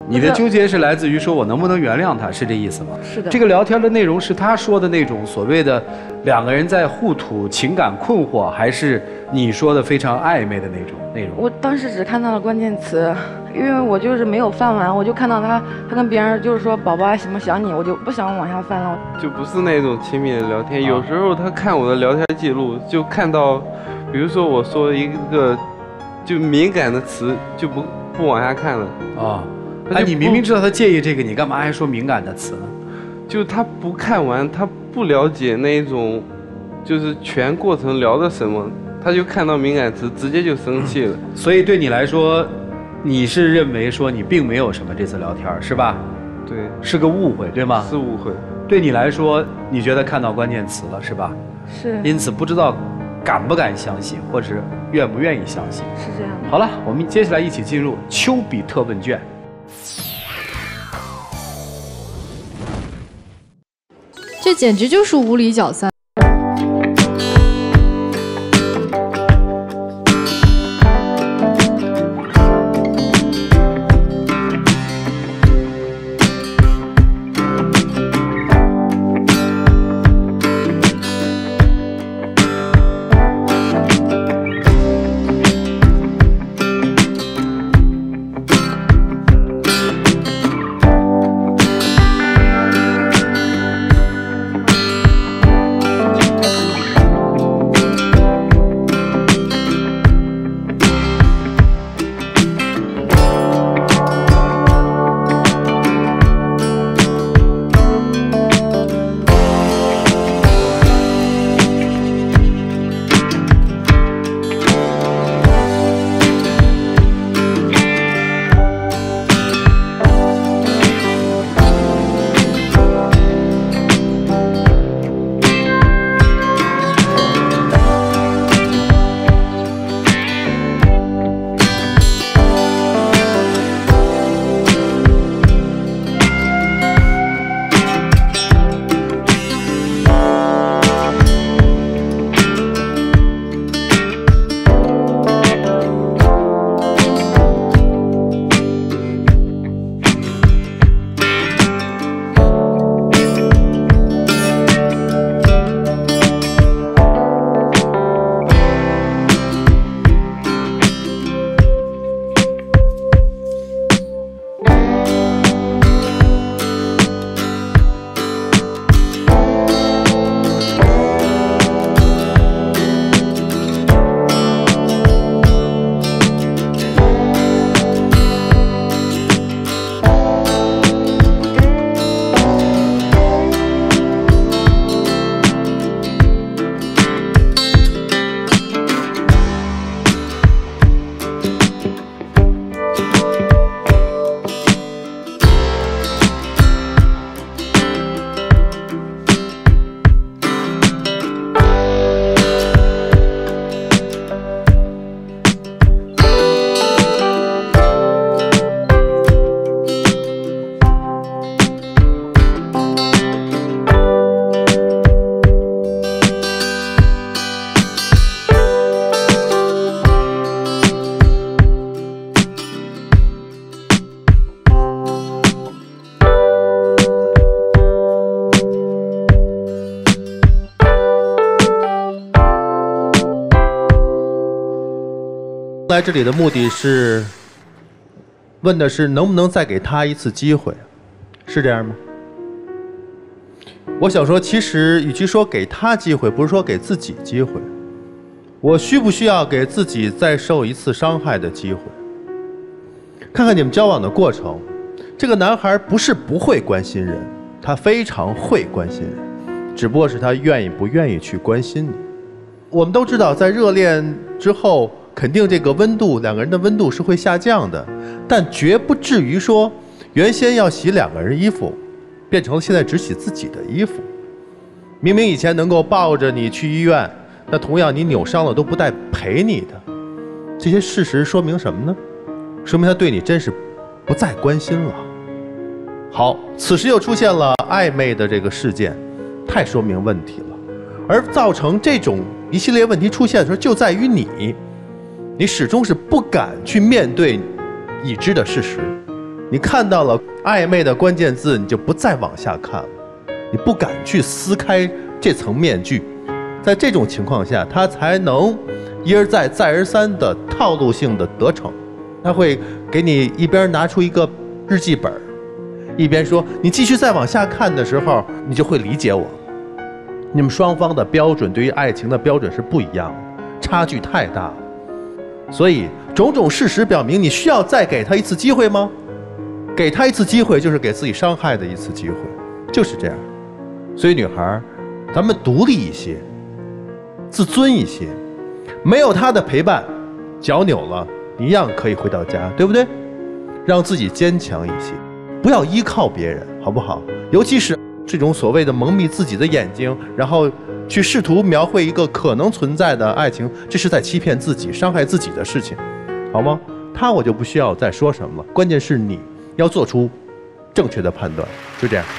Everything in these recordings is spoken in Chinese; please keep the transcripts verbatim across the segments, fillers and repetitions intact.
你的纠结是来自于说我能不能原谅他，是这意思吗？ 是的。 这个聊天的内容是他说的那种所谓的两个人在互吐情感困惑，还是你说的非常暧昧的那种内容？ 我当时只看到了关键词，因为我就是没有翻完，我就看到他他跟别人就是说宝宝什么想你，我就不想往下翻了。 就不是那种亲密的聊天，有时候他看我的聊天记录，就看到，比如说我说一个就敏感的词，就不不往下看了啊。哎，你明明知道他介意这个，你干嘛还说敏感的词呢？ 就他不看完，他不了解那种，就是全过程聊的什么，他就看到敏感词，直接就生气了。 所以对你来说，你是认为说你并没有什么这次聊天，是吧？ 对， 是个误会，对吗？ 是误会。 对你来说，你觉得看到关键词了，是吧？ 是。 因此不知道敢不敢相信，或者愿不愿意相信。 是这样的。 好了，我们接下来一起进入丘比特问卷。 这简直就是无理搅散。 来这里的目的是问的是能不能再给他一次机会，是这样吗？我想说，其实与其说给他机会，不是说给自己机会。我需不需要给自己再受一次伤害的机会？看看你们交往的过程，这个男孩不是不会关心人，他非常会关心人，只不过是他愿意不愿意去关心你。我们都知道，在热恋之后，肯定这个温度，两个人的温度是会下降的，但绝不至于说原先要洗两个人衣服，变成了现在只洗自己的衣服。明明以前能够抱着你去医院，那同样你扭伤了都不带陪你的，这些事实说明什么呢？说明他对你真是不再关心了。好，此时又出现了暧昧的这个事件，太说明问题了。而造成这种一系列问题出现的时候，就在于你，你始终是不敢去面对已知的事实。 你看到了暧昧的关键字，你就不再往下看了，你不敢去撕开这层面具。在这种情况下，他才能一而再再而三的套路性的得逞。他会给你一边拿出一个日记本，一边说你继续再往下看的时候，你就会理解我。你们双方的标准对于爱情的标准是不一样的，差距太大了。所以种种事实表明，你需要再给他一次机会吗？给他一次机会就是给自己伤害的一次机会，就是这样。所以女孩，咱们独立一些，自尊一些，没有他的陪伴，脚扭了一样可以回到家，对不对？让自己坚强一些，不要依靠别人，好不好？尤其是这种所谓的蒙蔽自己的眼睛，然后去试图描绘一个可能存在的爱情，这是在欺骗自己、伤害自己的事情，好吗？他我就不需要再说什么了，关键是你要做出正确的判断，就这样。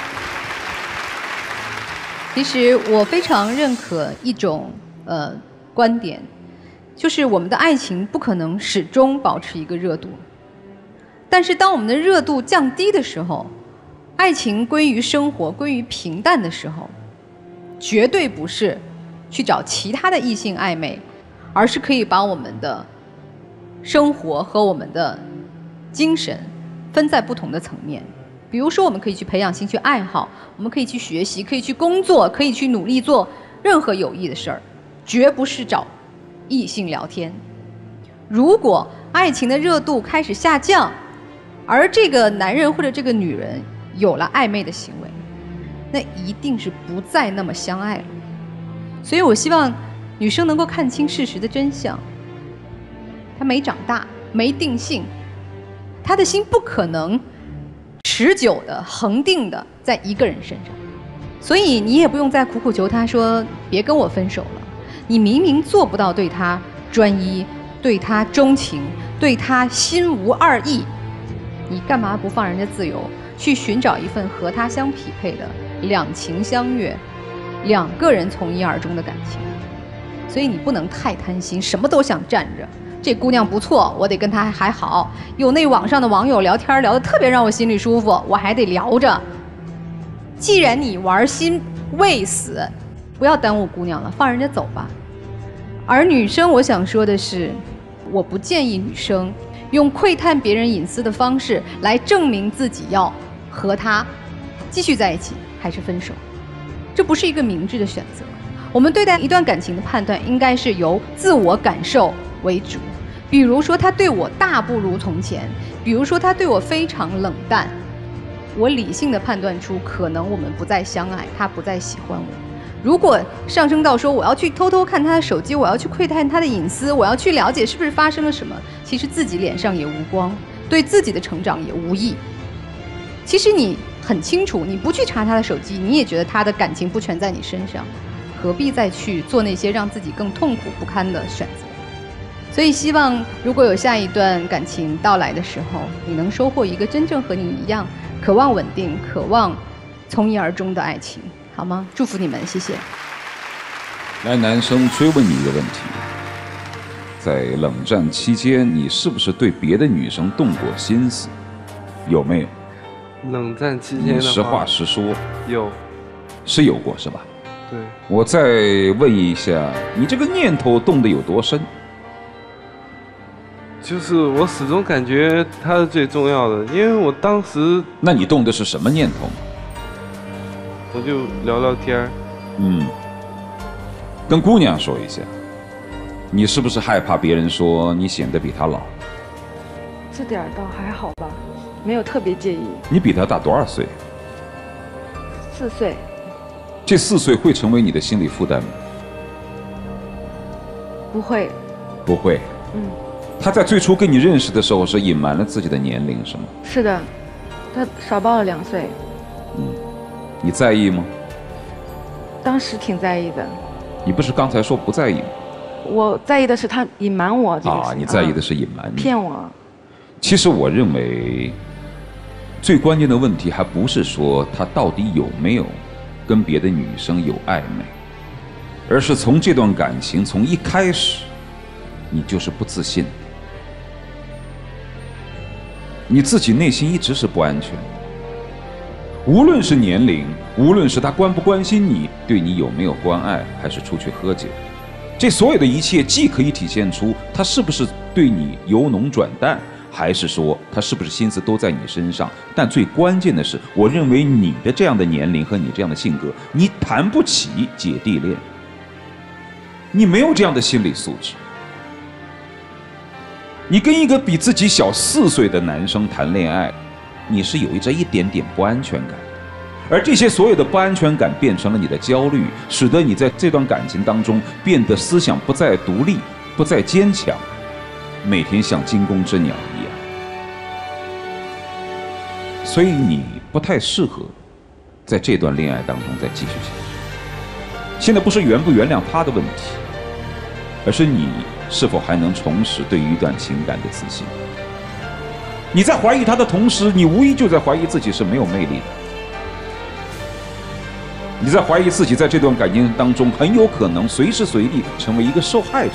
其实我非常认可一种呃观点，就是我们的爱情不可能始终保持一个热度，但是当我们的热度降低的时候，爱情归于生活、归于平淡的时候，绝对不是去找其他的异性暧昧，而是可以把我们的生活和我们的精神分在不同的层面。比如说，我们可以去培养兴趣爱好，我们可以去学习，可以去工作，可以去努力做任何有益的事儿，绝不是找异性聊天。如果爱情的热度开始下降，而这个男人或者这个女人有了暧昧的行为，那一定是不再那么相爱了。所以我希望女生能够看清事实的真相，他没长大，没定性，他的心不可能持久的、恒定的在一个人身上，所以你也不用再苦苦求他说别跟我分手了。你明明做不到对他专一、对他钟情、对他心无二意，你干嘛不放人家自由，去寻找一份和他相匹配的两情相悦、两个人从一而终的感情？所以你不能太贪心，什么都想占着。这姑娘不错，我得跟她还好。有那网上的网友聊天聊得特别让我心里舒服，我还得聊着。既然你玩心未死，不要耽误姑娘了，放人家走吧。而女生，我想说的是，我不建议女生用窥探别人隐私的方式来证明自己要和他继续在一起还是分手，这不是一个明智的选择。我们对待一段感情的判断应该是由自我感受为主，比如说他对我大不如从前，比如说他对我非常冷淡，我理性的判断出可能我们不再相爱，他不再喜欢我。如果上升到说我要去偷偷看他的手机，我要去窥探他的隐私，我要去了解是不是发生了什么，其实自己脸上也无光，对自己的成长也无益。其实你很清楚，你不去查他的手机，你也觉得他的感情不全在你身上，何必再去做那些让自己更痛苦不堪的选择？所以希望如果有下一段感情到来的时候，你能收获一个真正和你一样渴望稳定、渴望从一而终的爱情，好吗？祝福你们，谢谢。 来，男生追问你一个问题：在冷战期间，你是不是对别的女生动过心思？有没有？ 冷战期间的话， 你实话实说。 有， 是有过是吧？ 对。 我再问一下，你这个念头动得有多深？ 就是我始终感觉他是最重要的，因为我当时…… 那你动的是什么念头？ 我就聊聊天儿。 嗯，跟姑娘说一下，你是不是害怕别人说你显得比她老？ 这点倒还好吧，没有特别介意。 你比她大多少岁？ 四岁。 这四岁会成为你的心理负担吗？ 不会。 不会。 嗯。 他在最初跟你认识的时候是隐瞒了自己的年龄，是吗？ 是的，他少报了两岁。 嗯，你在意吗？ 当时挺在意的。你不是刚才说不在意吗？ 我在意的是他隐瞒我这个事。 啊，你在意的是隐瞒你， 骗我。 其实我认为，最关键的问题还不是说他到底有没有跟别的女生有暧昧，而是从这段感情从一开始，你就是不自信。 你自己内心一直是不安全的。无论是年龄，无论是他关不关心你，对你有没有关爱，还是出去喝酒，这所有的一切既可以体现出他是不是对你由浓转淡，还是说他是不是心思都在你身上。但最关键的是，我认为你的这样的年龄和你这样的性格，你谈不起姐弟恋，你没有这样的心理素质。你跟一个比自己小四岁的男生谈恋爱，你是有着一点点不安全感，而这些所有的不安全感变成了你的焦虑，使得你在这段感情当中变得思想不再独立，不再坚强，每天像惊弓之鸟一样。所以你不太适合在这段恋爱当中再继续下去。现在不是原不原谅他的问题，而是你是否还能重拾对于一段情感的自信。你在怀疑他的同时，你无疑就在怀疑自己是没有魅力的。你在怀疑自己在这段感情当中很有可能随时随地成为一个受害者。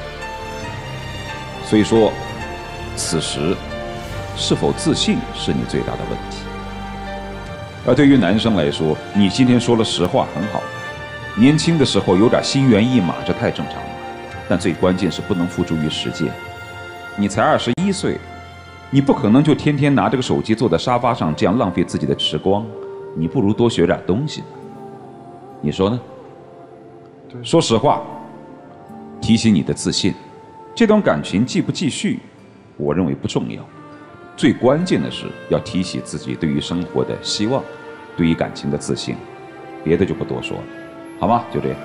所以说，此时是否自信是你最大的问题。而对于男生来说，你今天说了实话很好，年轻的时候有点心猿意马，这太正常了。但最关键是不能付诸于实践。你才二十一岁，你不可能就天天拿着个手机坐在沙发上这样浪费自己的时光，你不如多学点东西。你说呢？说实话，提醒你的自信。这段感情继不继续，我认为不重要，最关键的是要提起自己对于生活的希望，对于感情的自信，别的就不多说了，好吗？就这样。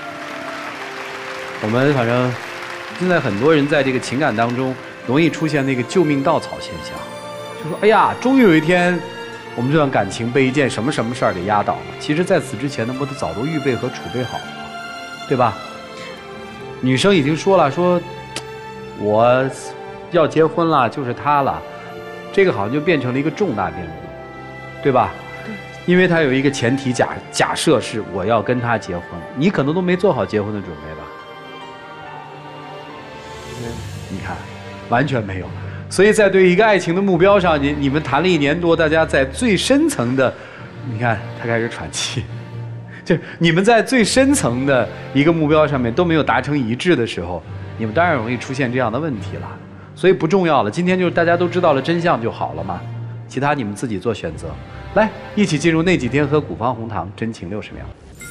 我们反正现在很多人在这个情感当中容易出现那个救命稻草现象，就说哎呀，终于有一天我们这段感情被一件什么什么事儿给压倒了。其实在此之前呢，不都早都预备和储备好了吗？对吧？女生已经说了，说我要结婚了，就是他了，这个好像就变成了一个重大变故，对吧？ 对。 因为他有一个前提假假设是我要跟他结婚，你可能都没做好结婚的准备吧？你看，完全没有。所以在对于一个爱情的目标上，你你们谈了一年多，大家在最深层的，你看他开始喘气，就你们在最深层的一个目标上面都没有达成一致的时候，你们当然容易出现这样的问题了。所以不重要了，今天就是大家都知道了真相就好了嘛，其他你们自己做选择。来，一起进入那几天喝古方红糖真情六十秒。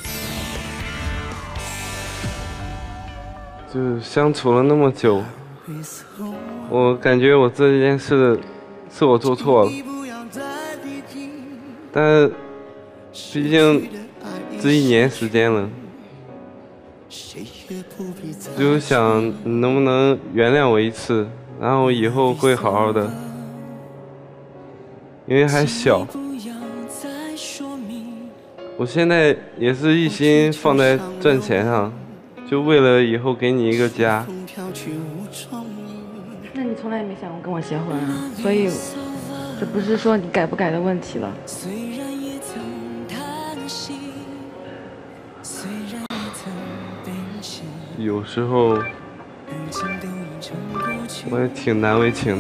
就相处了那么久，我感觉我这件事是我做错了，但毕竟这一年时间了，就想你能不能原谅我一次，然后以后会好好的，因为还小。我现在也是一心放在赚钱上，就为了以后给你一个家。 那你从来也没想过跟我结婚啊？所以，这不是说你改不改的问题了。 有时候我也挺难为情的。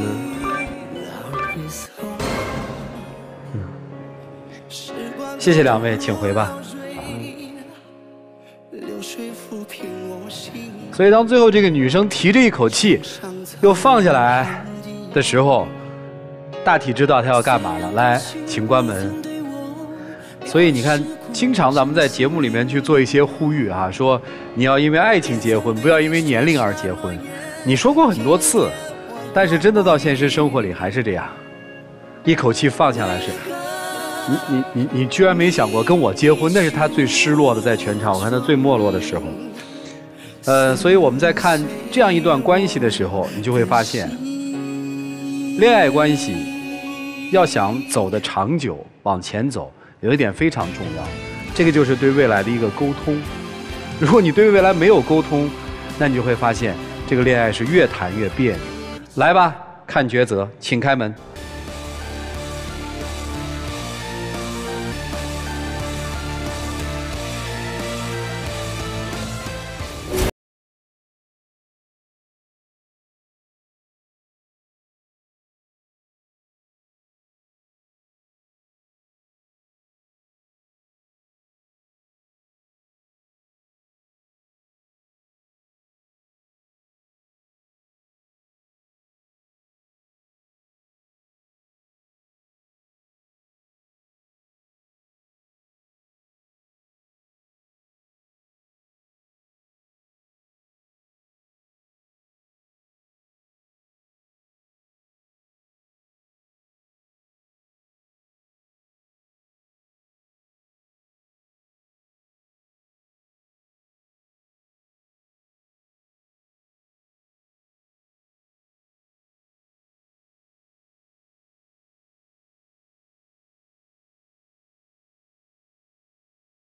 谢谢两位，请回吧。所以当最后这个女生提着一口气又放下来的时候，大体知道她要干嘛了。来，请关门。所以你看，经常咱们在节目里面去做一些呼吁啊，说你要因为爱情结婚，不要因为年龄而结婚。你说过很多次，但是真的到现实生活里还是这样，一口气放下来是。你你你你居然没想过跟我结婚？那是他最失落的，在全场我看他最没落的时候。呃，所以我们在看这样一段关系的时候，你就会发现，恋爱关系要想走得长久，往前走，有一点非常重要，这个就是对未来的一个沟通。如果你对未来没有沟通，那你就会发现这个恋爱是越谈越别扭。来吧，看抉择，请开门。